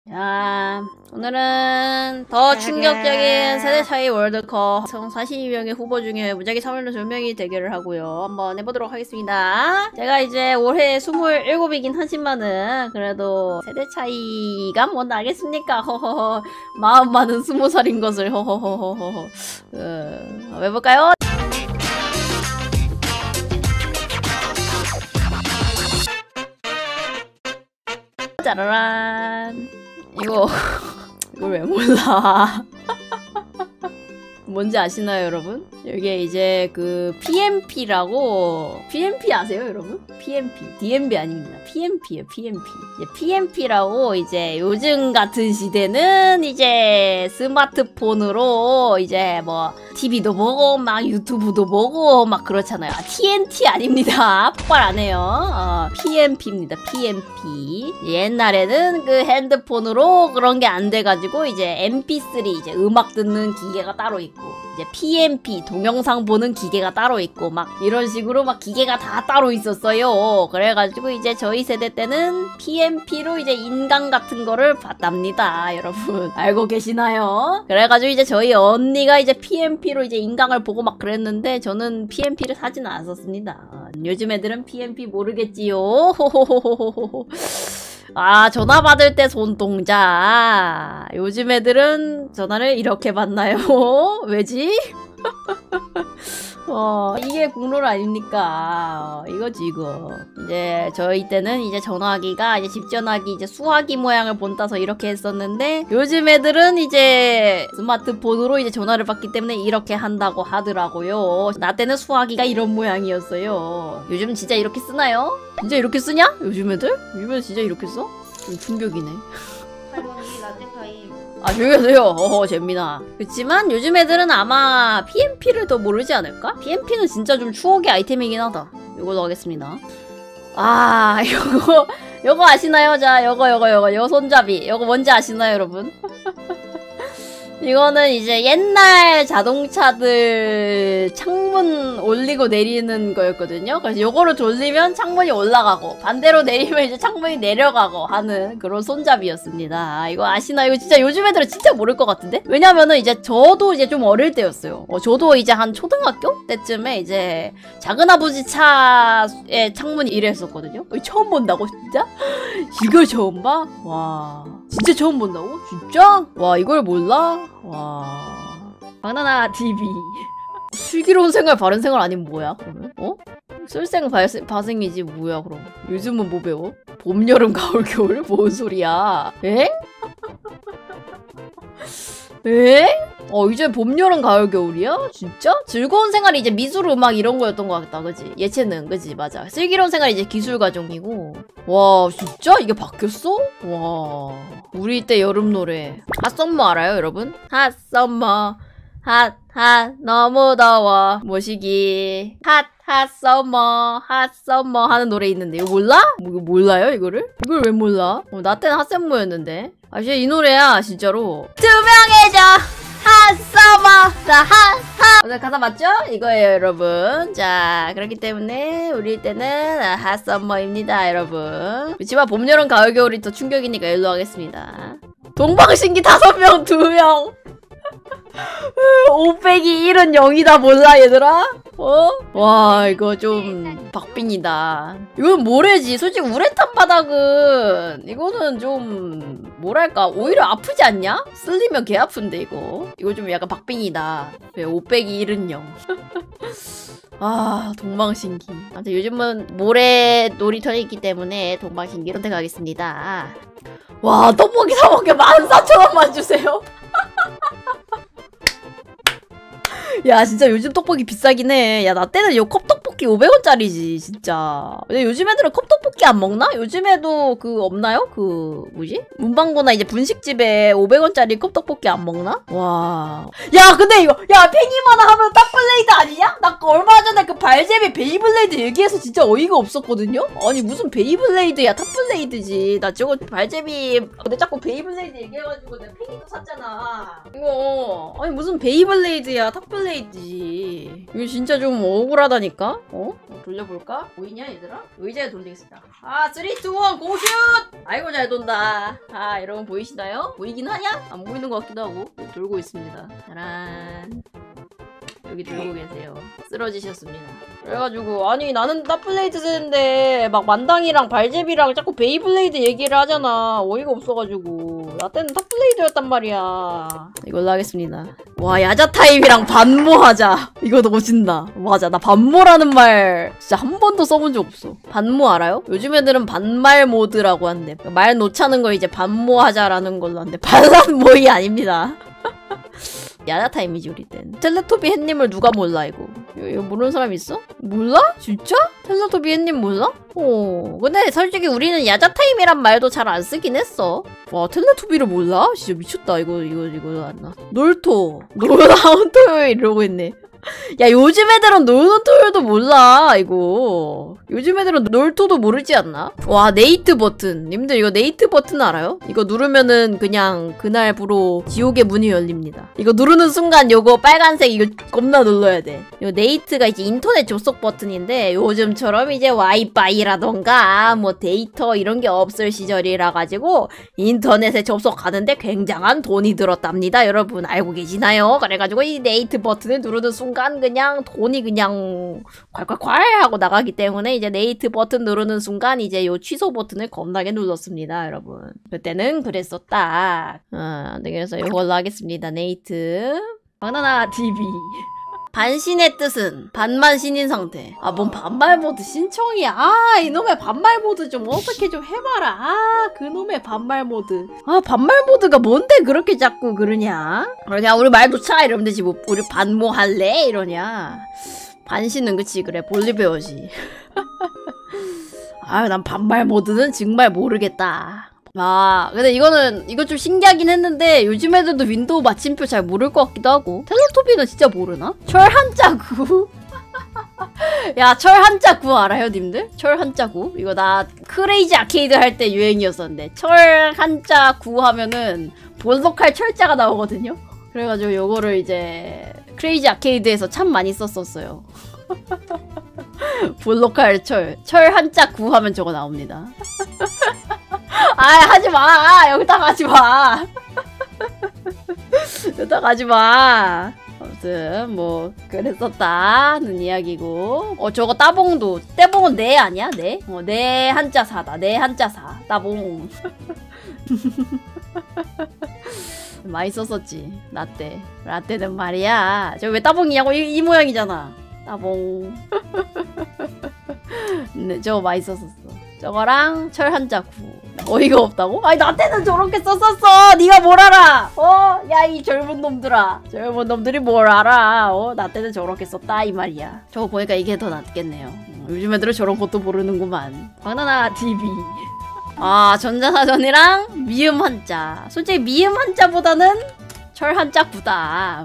자, 오늘은 더 충격적인 세대 차이 월드컵 총 42명의 후보 중에 무작위 참여자 2명이 대결을 하고요. 한번 해보도록 하겠습니다. 제가 이제 올해 27이긴 하지만은 그래도 세대 차이가 뭐 나겠습니까? 허허허. 마음 많은 20살인 것을 허허허허허. 한번 해볼까요? 짜라란. 이걸 왜 몰라? 뭔지 아시나요, 여러분? 이게 이제 그 PMP라고, PMP 아세요, 여러분? PMP, DMB 아닙니다. PMP예요, PMP. PMP라고 이제 요즘 같은 시대는 이제 스마트폰으로 이제 뭐 TV도 보고 막 유튜브도 보고 막 그렇잖아요. TNT 아닙니다. 폭발 안 해요. PMP입니다. PMP. 옛날에는 그 핸드폰으로 그런 게 안 돼가지고 이제 MP3 이제 음악 듣는 기계가 따로 있고 이제 PMP 동영상 보는 기계가 따로 있고 막 이런 식으로 막 기계가 다 따로 있었어요. 그래가지고 이제 저희 세대 때는 PMP로 이제 인강 같은 거를 봤답니다. 여러분 알고 계시나요? 그래가지고 이제 저희 언니가 이제 PMP로 이제 인강을 보고 막 그랬는데 저는 PMP를 사지는 않았었습니다. 요즘 애들은 PMP 모르겠지요. 호호호호호호. 아, 전화 받을 때 손동작. 요즘 애들은 전화를 이렇게 받나요? 왜지? 이게 국룰 아닙니까? 이거지, 이거. 이제, 저희 때는 이제 전화기가 이제 집전화기 이제 수화기 모양을 본따서 이렇게 했었는데, 요즘 애들은 이제 스마트폰으로 이제 전화를 받기 때문에 이렇게 한다고 하더라고요. 나 때는 수화기가 이런 모양이었어요. 요즘 진짜 이렇게 쓰나요? 진짜 이렇게 쓰냐? 요즘 애들? 요즘 애들 진짜 이렇게 써? 좀 충격이네. 할머니 라떼 타임. 아, 조용히 하세요. 재민아. 그치만 요즘 애들은 아마 PMP를 더 모르지 않을까? PMP는 진짜 좀 추억의 아이템이긴 하다. 요걸로 하겠습니다. 아, 요거 아시나요? 자, 요거 손잡이. 요거 뭔지 아시나요, 여러분? 이거는 이제 옛날 자동차들 창문 올리고 내리는 거였거든요. 그래서 요거를 돌리면 창문이 올라가고 반대로 내리면 이제 창문이 내려가고 하는 그런 손잡이였습니다. 이거 아시나요? 이거 진짜 요즘 애들은 진짜 모를 것 같은데? 왜냐면은 이제 저도 이제 좀 어릴 때였어요. 저도 이제 한 초등학교 때쯤에 이제 작은아버지 차의 창문이 이랬었거든요. 처음 본다고 진짜? 이걸 처음 봐? 와, 진짜 처음 본다고? 진짜? 와, 이걸 몰라? 와, 바나나 TV. 슬기로운 생활 바른 생활 아니면 뭐야 그러면? 쓸생 바생이지 뭐야 그럼. 요즘은 뭐 배워? 봄 여름 가을 겨울? 뭔 소리야? 에? 에? 이제 봄 여름 가을 겨울이야? 진짜? 즐거운 생활이 이제 미술 음악 이런 거였던 것 같다, 그지? 예체능, 그지? 맞아. 슬기로운 생활이 이제 기술 과정이고. 와, 진짜? 이게 바뀌었어? 와, 우리 때 여름 노래 핫썸머 알아요, 여러분? 핫썸머 핫 너무 더워 모시기 핫썸머 하는 노래 있는데 이거 몰라? 이거 몰라요, 이거를? 이걸 왜 몰라? 나 때는 핫썸머였는데. 아, 진짜 이 노래야, 진짜로. 투명해져 핫썸머 자 오늘 가사 맞죠? 이거예요, 여러분. 자, 그렇기 때문에 우리 때는 핫썸머입니다, 여러분. 그치만 봄, 여름, 가을, 겨울이 더 충격이니까 일로 하겠습니다. 동방신기 5명 2명 5 빼기 1은 0이다 몰라, 얘들아? 와, 이거 좀 박빙이다. 이건 뭐래지? 솔직히 우레탄 바닥은 이거는 좀 뭐랄까 오히려 아프지 않냐? 쓸리면 개 아픈데 이거 좀 약간 박빙이다. 왜 5 빼기 1은 0. 아, 동방신기. 아무튼 요즘은 모래 놀이터에 있기 때문에 동방신기 선택하겠습니다. 와, 떡볶이 사 먹게 14,000원만 주세요. 야, 진짜 요즘 떡볶이 비싸긴 해. 야, 나 때는 요 컵떡볶이 500원짜리지 진짜. 근데 요즘 애들은 컵떡볶이 안 먹나? 요즘에도 그 없나요? 그 뭐지? 문방구나 이제 분식집에 500원짜리 컵떡볶이 안 먹나? 와. 야, 근데 이거 팽이만화 하면 탑블레이드 아니냐? 나 얼마 전에 그 발제비 베이블레이드 얘기해서 진짜 어이가 없었거든요? 아니, 무슨 베이블레이드야, 탑블레이드지. 나 저거 발제비 근데 자꾸 베이블레이드 얘기해가지고 내가 팽이도 샀잖아. 이거 아니 무슨 베이블레이드야, 탑블레이드 이거 진짜 좀 억울하다니까? 돌려볼까? 보이냐, 얘들아? 의자에 돌리겠습니다. 아, 3, 2, 1, 고슛! 아이고, 잘 돈다. 아, 여러분 보이시나요? 보이긴 하냐? 안 보이는 것 같기도 하고. 돌고 있습니다. 짜란. 여기 들고 계세요. 쓰러지셨습니다. 그래가지고 아니 나는 탑블레이드 쓰는데 막 만당이랑 발제비랑 자꾸 베이블레이드 얘기를 하잖아. 어이가 없어가지고 나 때는 탑블레이드였단 말이야. 이걸로 하겠습니다. 와 야자타임이랑 반모하자. 이거 너무 진다. 맞아 나 반모라는 말 진짜 한 번도 써본 적 없어. 반모 알아요? 요즘 애들은 반말 모드라고 한대. 말 놓자는 거 이제 반모하자라는 걸로 한대. 반란모이 아닙니다. 야자타임이지 우리 땐. 텔레토비 햇님을 누가 몰라 이거. 이거 모르는 사람 있어? 몰라? 진짜? 텔레토비 햇님 몰라? 근데 솔직히 우리는 야자타임이란 말도 잘 안 쓰긴 했어. 와 텔레토비를 몰라? 진짜 미쳤다 이거 안 놀토 놀라운 토요일 이러고 있네. 야 요즘 애들은 놀는 토요일도 몰라 이거. 요즘 애들은 놀토도 모르지 않나? 와 네이트 버튼 님들 이거 네이트 버튼 알아요? 이거 누르면은 그냥 그날부로 지옥의 문이 열립니다. 이거 누르는 순간 요거 빨간색 이거 겁나 눌러야 돼. 요 네이트가 이제 인터넷 접속 버튼인데 요즘처럼 이제 와이파이라던가 뭐 데이터 이런 게 없을 시절이라 가지고 인터넷에 접속하는데 굉장한 돈이 들었답니다. 여러분 알고 계시나요? 그래가지고 이 네이트 버튼을 누르는 순간 그냥 돈이 그냥 콸콸콸 하고 나가기 때문에 이제 네이트 버튼 누르는 순간 이제 요 취소 버튼을 겁나게 눌렀습니다 여러분. 그때는 그랬었다. 네 그래서 이걸로 하겠습니다. 네이트 바나나 TV. 반신의 뜻은 반만 신인 상태. 아 뭔 반말 모드 신청이야. 아 이놈의 반말 모드 좀 어떻게 좀 해봐라. 아 그놈의 반말 모드. 아 반말 모드가 뭔데 그렇게 자꾸 그러냐. 우리 말 놓자 이러면 되지 뭐 우리 반모 할래 이러냐. 반신은 그치 그래 볼리베어지. 아유 난 반말 모드는 정말 모르겠다. 아 근데 이거 좀 신기하긴 했는데 요즘 애들도 윈도우 마침표 잘 모를 것 같기도 하고. 텔레토비는 진짜 모르나? 철 한자 구. 야 철 한자 구 알아요 님들? 철 한자 구? 이거 나 크레이지 아케이드 할 때 유행이었었는데 철 한자 구 하면은 볼록할 철자가 나오거든요? 그래가지고 요거를 이제 크레이지 아케이드에서 참 많이 썼었어요. 볼록할 철 한자 구 하면 저거 나옵니다. 아 하지마 여기다 가지마. 여기다 가지마. 아무튼 뭐 그랬었다는 이야기고. 저거 따봉도 떼봉은 네 아니야? 네? 네 한자 사다. 네 한자 사 따봉. 많이 썼었지 라떼는 말이야. 저거 왜 따봉이냐고. 이 모양이잖아 따봉. 네, 저거 많이 썼었어. 저거랑 철 한자 구. 어이가 없다고? 아니 나 때는 저렇게 썼었어. 네가 뭘 알아? 야 이 젊은 놈들아. 젊은 놈들이 뭘 알아? 나 때는 저렇게 썼다 이 말이야. 저거 보니까 이게 더 낫겠네요. 요즘 애들은 저런 것도 모르는구만. 바나나 TV. 아 전자사전이랑 미음 한자. 솔직히 미음 한자보다는 철 한자 구다.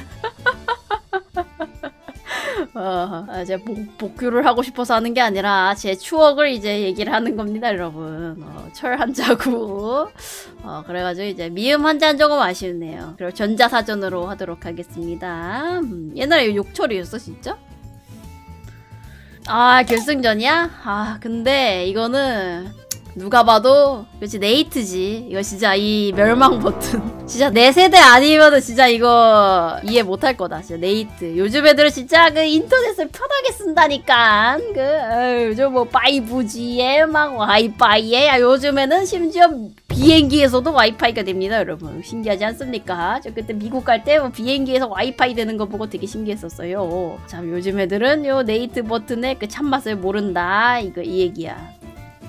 제가 복귀를 하고 싶어서 하는 게 아니라 제 추억을 이제 얘기를 하는 겁니다 여러분. 철 한자구. 그래가지고 이제 미음 한자는 조금 아쉽네요. 그리고 전자사전으로 하도록 하겠습니다. 옛날에 욕철이었어 진짜? 아 결승전이야? 아 근데 이거는 누가 봐도 그렇지 네이트지. 이거 진짜 이 멸망 버튼 진짜 내 세대 아니면은 진짜 이거 이해 못할 거다. 진짜 네이트. 요즘 애들은 진짜 그 인터넷을 편하게 쓴다니까. 저 뭐 5G에 막 와이파이에 요즘에는 심지어 비행기에서도 와이파이가 됩니다 여러분. 신기하지 않습니까? 저 그때 미국 갈 때 뭐 비행기에서 와이파이 되는 거 보고 되게 신기했었어요. 참 요즘 애들은 요 네이트 버튼의 그 참맛을 모른다. 이거 이 얘기야.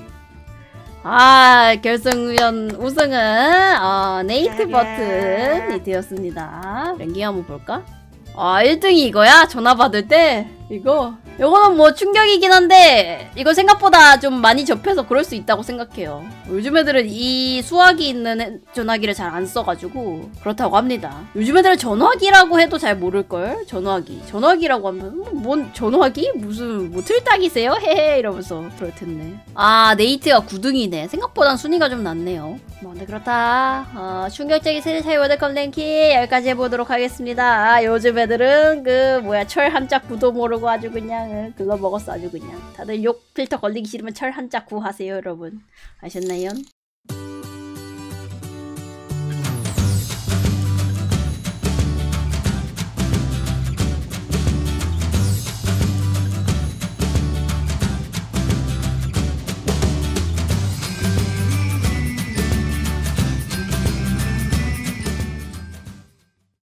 아 결승전 우승은 네이트 버튼이 되었습니다. 랭킹 한번 볼까? 1등이 이거야? 전화 받을 때? 요거는 뭐 충격이긴 한데 이거 생각보다 좀 많이 접해서 그럴 수 있다고 생각해요. 요즘 애들은 이 수화기 있는 전화기를 잘 안 써가지고 그렇다고 합니다. 요즘 애들은 전화기라고 해도 잘 모를걸? 전화기라고 하면 뭔 전화기? 무슨 뭐 틀딱이세요? 헤헤 이러면서 그럴 텐데. 아 네이트가 9등이네. 생각보단 순위가 좀 낮네요. 뭐 근데 그렇다. 충격적인 세대 차이 월드컵 랭킹 여기까지 해보도록 하겠습니다. 요즘 애들은 철 한자 구도 모르고 쓰고 아주 그냥 글러 먹었어 아주 그냥. 다들 욕 필터 걸리기 싫으면 철 한자 구하세요 여러분. 아셨나요?